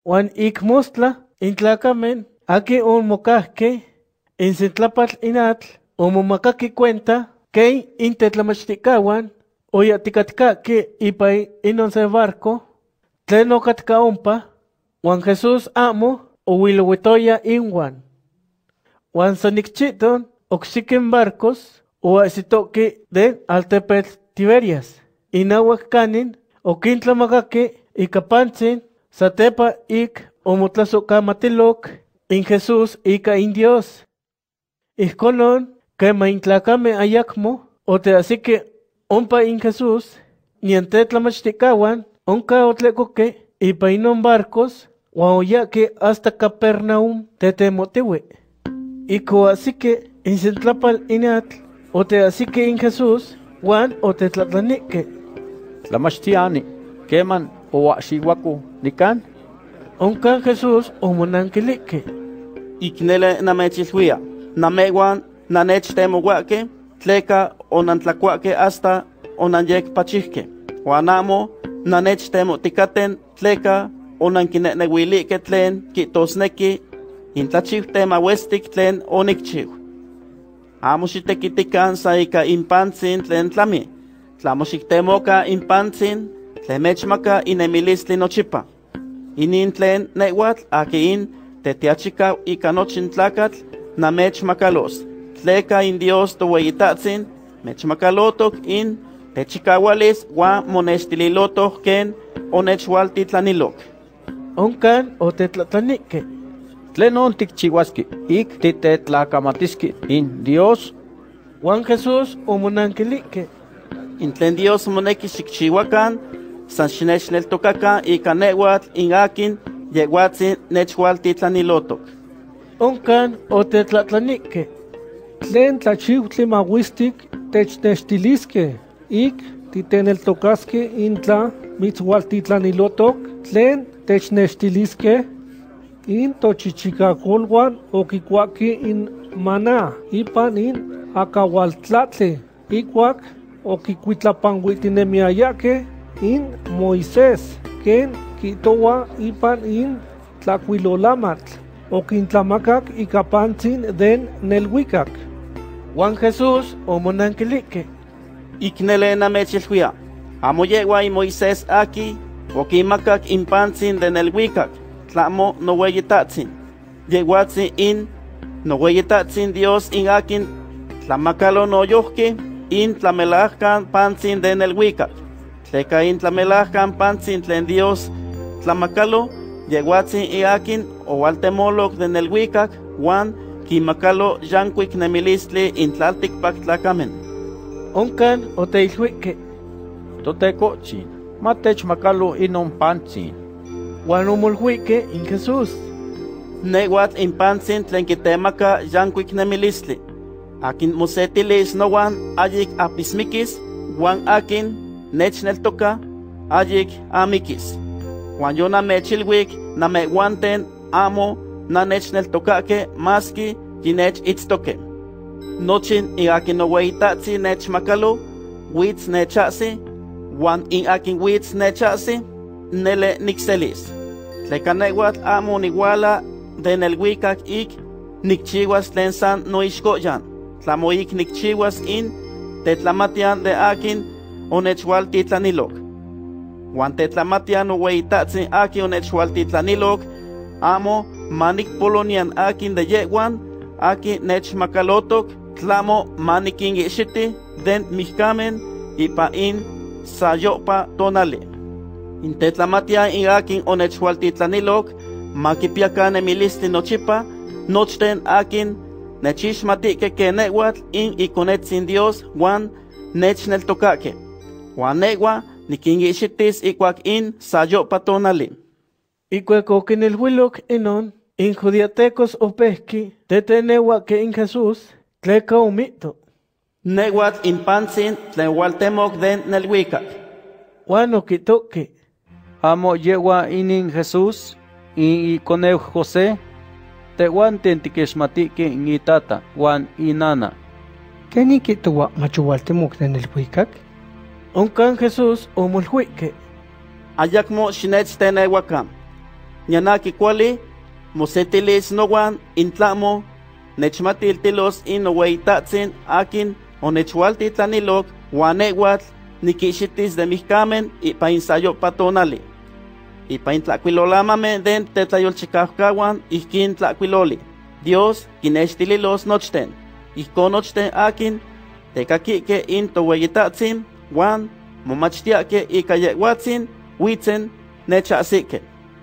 Juan ikmostla intlakamen aki onmokahke insentlapal inatl omomakaki cuenta kei intetlamachticawan oyatikatkaque ipay inon se barco tlen okatka ompa Juan Jesús amo owilowitoya inwan. Juan sanikchiton oxiken barcos oasitoki de altepetl Tiberias inawak kanin okintlamakaki ikapantzin satepa ik omotlasokamatiloc in Jesús ika in Dios. Ijkonon kema intlakame ayakmo oteasike ompa in Jesús nientetlamachticawan onka otlekoke ipa inon barcos huan oyake hasta Capernaum tetemotiwe. Ikoasike insentlapal inatl oteasike in Jesús huan otetlatlanike. Tlamachtiani, keman oaxihuaku nikan? Onkan Jesús omonankilike. Iknele namechilhuia, namewan nanechtemohuake, tleka onantlacuaque hasta onanyekpachihke. Huan amo nanechtemoticaten tleka onankinenehuilique tlen kitosneki intlachiutemauestik tlen onikchiu. Amo xitekitikan sa ika impantzin tlen tlami, tlamo xiktemoka impantzin tlen mechmaka inemilistli nochipa. Inin tlen nehuatl aki in tetiachikaw ika nochin tlakatl namechmakalos. Tleka in Dios toweyitatzin mechmakalotok in techikawalis huan monextililotok ken onechwaltitlanilok. Onkan otetlatlanike. Tlenon tikchiwaski ik titetlakamatiski in Dios. Juan Jesús omonankilike. In tlen Dios moneki xikchiwakan san xinechneltokakan ika nehuatl in akin yehuatzin nechwaltitlanilotok. Onkan otetlatlanike. Tlen tlachiutli mawistik technextiliske ik titeneltokaske intla mitzwaltitlanilotok tlen technextiliske in tochichikakolwan okikuaki in maná ipan in akawaltlatle ikuak okikuitlapanhuitinemiayake in Moisés ken kitowa ipan in tlakuilolamatl okintlamakak ikapantzin den nelhuikak. Juan Jesús omonankilike. Iknele namechilhuia, amo yewa in Moisés aki okimakak impantzin den nelhuikak, tlamo noweyitatzin. Yehuatzin in noweyitatzin Dios in akin tlamakalo noyohki in tlamelahkan pantzin den nelhuikak. Tleka in tlamelahkan pantzin tlen Dios tlamakalo yehuatzin in akin owaltemolok den nelhuikak huan kimakalo yankuik nemilistli in tlaltikpak tlakamen. Onkan oteilhuike. Totekochin, matechmakalo inon pantzin. Juan omolhuike in Jesús. Nehuatl in pantzin tlen kitemaka yankuik nemilistli. Akin mosetilis nowan ayik apismikis, huan akin nechneltoka ayik amikis. Juan yo namechilhuik namehuanten amo nanechneltokake maski yinech itztoke. Nochin in akin noweyitatzin nechmakalo, witz nechasi, huan in akin witz nechasi, nele nixelis. Tleka nehuatl amo niwala den elhuikak ik nikchiwas tlen san noixkoyan. Tlamo ik nikchiwas in tetlamatian de akin onechwaltitlanilok. Huan tetlamatian noweyitatzin akin onechwaltitlanilok, amo manikpolonian akin de yehuan, akin nechmakalotok, tlamo manikingixiti den mihkamen ipa in sayopa tonali. In tetlamatian in akin onechwaltitlanilok, makipiakan emilisti nochipa, nochten akin nechixmatike ke nehuatl in ikonetzin Dios huan nechneltokake. Huan newa nikingixitis ikuak in sayopa tonali. Ikuak okinilhuilok inon, in judiatecos opehki teteneuake in Jesús, tleka omito. Nehuatl in pantzin tlen ualtemok den nelhuikak. Juan okitoki. Amo yewa inin Jesús, in ikoneu José, tehuan tentikexmatiki in itata, huan inana. Keni kitowa machualtemok den nelhuikak? Onkan Jesús omolhuike. Ayakmo xinechteneuakan. ñanaki kuali, mosetilis nowan intlamo, nechmatiltilos in noweitatzin akin onechwaltitlanilok wanewatl nikixitis de mihkamen ipa insayo patonali. Ipa intlacuilolamame den tetlayolchikajkawan ihkin tlacuiloli. Dios kinextililos nochten. Ihkon nochten akin tekakike in toweyitatzin wan momachtiake ika yehuatzin huitzen nechasike.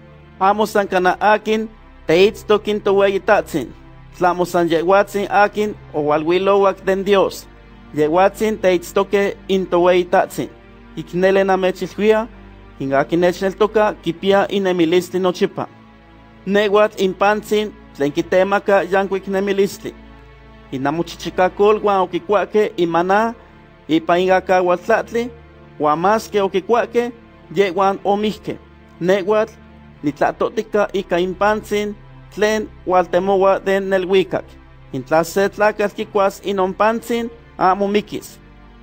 Amo san kana akin teitztokin toweyitatzin. Tlamo san yehuatzin akin owalhuilowak den Dios. Yehuatzin teitztoke in toweyitatzin. Iknele namechilhuia Ingakin nechneltoka kipia inemilistli nochipa. Nehuatl inpantzin tlen kitemaka yankuik nemilistli. Inamuchichikakol guan okikuake imana ipa ingakawatlatli, guan maske okikuake yeguan omihke. Nehuatl nitlatotika ika inpantzin tlen waltemowa den nelhuikak. Intla se tlakatl kikuas inonpantzin amo mikis.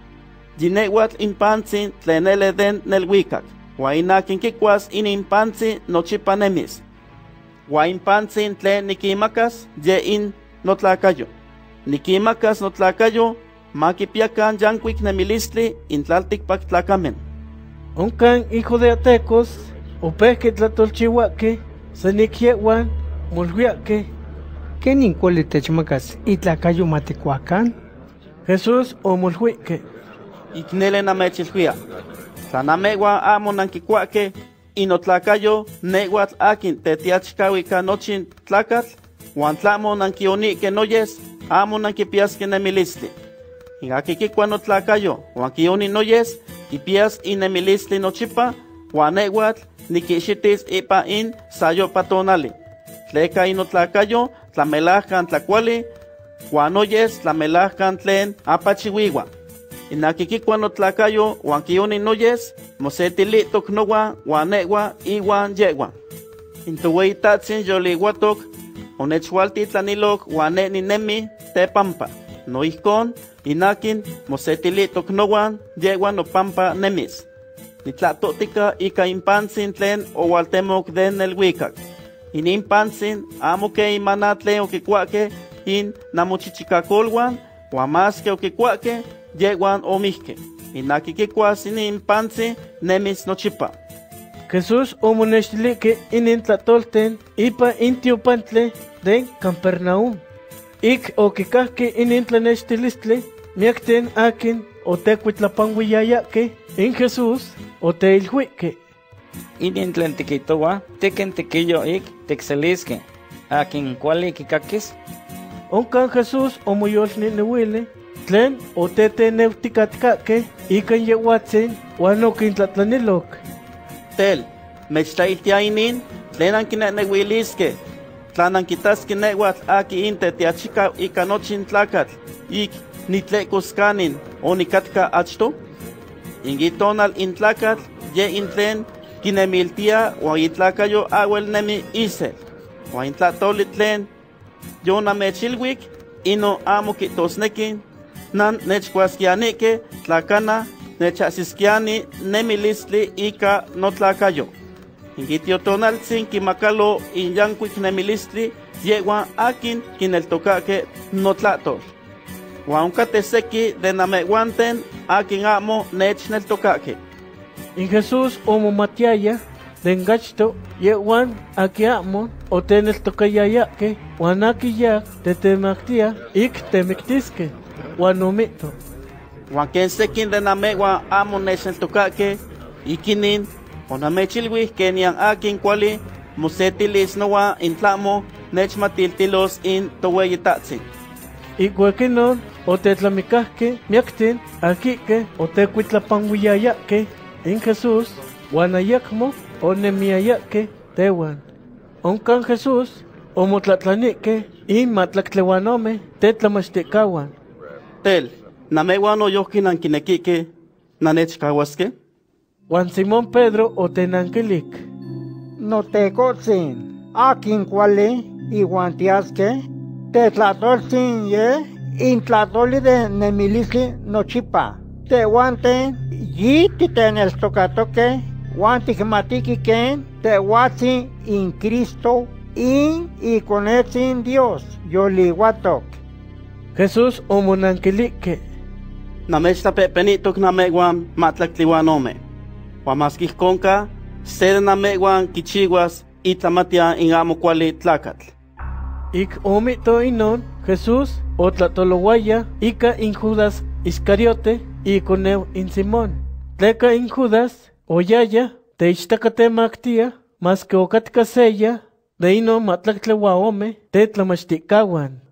Yinehuatl inpantzin tlen ele den nelhuikak. Huainakin kikuas ininpantzin nochipa nemis. Huainpantzin tlen nikimakas ye in notlakayo. Nikimakas notlakayo makipiakan yankuik nemilistli intlaltikpak tlakamen. Onkan hijo de atecos, opehke tlatolchihuaque, senikyehuan, molhuiaque. Kenin kuali techmakas itlacayo matecuacan. Jesús o molhuique. Iknele namechilhuia. Tlanamegua amo nankikuake, inotlakayo nehuatl akin tetiachkawika nochin tlakatl, huan tlamo nankionike noyes, amo nankipiaske nemilistli. Ingaki kikua notlakayo, huan kioni noyes, kipias inemilistli nochipa, huan nehuatl nikixitis ipa in sayo patonali. Tleka inotlakayo, tlamelahkan tlakuali, huan noyes tlamelahkan tlen apachihuiwa. Inakikikua notlakayo, huan kioni noyes, mosetilitok nowa, huan newa, iwan yewa. Intoweitatsin yolihuatok, onechwaltitlanilok, huan ninemi tepampa. No ihkon, inakin, mosetilitok nowan, yewa no pampa nemis. Nitlatotika ika inpantzin tlen owaltemok den nelhuikak. Ininpantzin, amo ke imana tlen okikuake, in namuchichikakolwan, huan maske okikuake, yeguan omihke. Inaki kikuas ininpantzin nemis nochipa. Jesús omonextilique inintlatolten ipa intiopantle den Capernaum. Ik okikahke inintlanextilistli miakten akin otecuitlapanhuiyayake in Jesús oteilhuique. Inintlen tikitowa teken tikiyo ik texeliske. Akin kuali kikakis. Onkan Jesús omoyolninehuili tlen oteteneutikatkaque ikan yehuatzin huan okintlatlanilok. Tel, mechtailtiainin, tlen ankinenehuiliske, tlan ankitaske nehuatl aki inte tiachika ika nochin tlakatl, ik nitlekuskanin onikatka achto. Ingitonal intlakatl, ye intlen kinemiltia huan itlakayo awel nemi isel. Huan intlatoli tlen yona mechilwik, ino amo kitosnekin, nan nechkuaskianike, tlakana, nechasiskiani nemilistli ika notlakayo. Ingitiotonaltzin kimakalo inyankuik nemilistli yeguan akin kineltokake notlatol. Huan unkateseki de namehuanten akin amo nechneltokake. In Jesús omomatiaya den gachto yehuan aki amo oteneltokayayake huan aki yak tetemactia ik temictisque huan omito. Huan ken sekin de namehuan amo nechneltokake ikinin onamechilwih kenian akin kuali mosetilis noa intlamo nechmatiltilos in toweyitatzin. Iguakinon otetlamicahque miaktin akike otecuitlapanhuiyayake in Jesús huan ayakmo onemiayake tehuan. Onkan Jesús omotlatlanique in matlaktlehuanome tetlamachticahuan. Tel, namehuan oyohkin ankinekike nanechkahuaske. Juan Simón Pedro otenanquilik. Notecotzin, akin kuali iuan tiasque, tetlatoltzin ye intlatoli de nemilistli nochipa. Tehuanten yi titeneltokatoke Juan tikmatiki ken tehuatzin in Cristo in ikonetzin Dios yolihuatok. Jesús omonankilihque. Namechtlapepenitoc namehuan matlactlihuanome. Huamaskihconca, sede namehuan kichihuas itlamatia in amo cuali tlacatl. Ik omito inon, Jesús otlatolowaya ika in Judas Iscariote ikoneu in Simón. Tleca in Judas oyaya teichtakatemaktia mas que ocatka seya de inon matlactlihuaome tetlamachticahuan.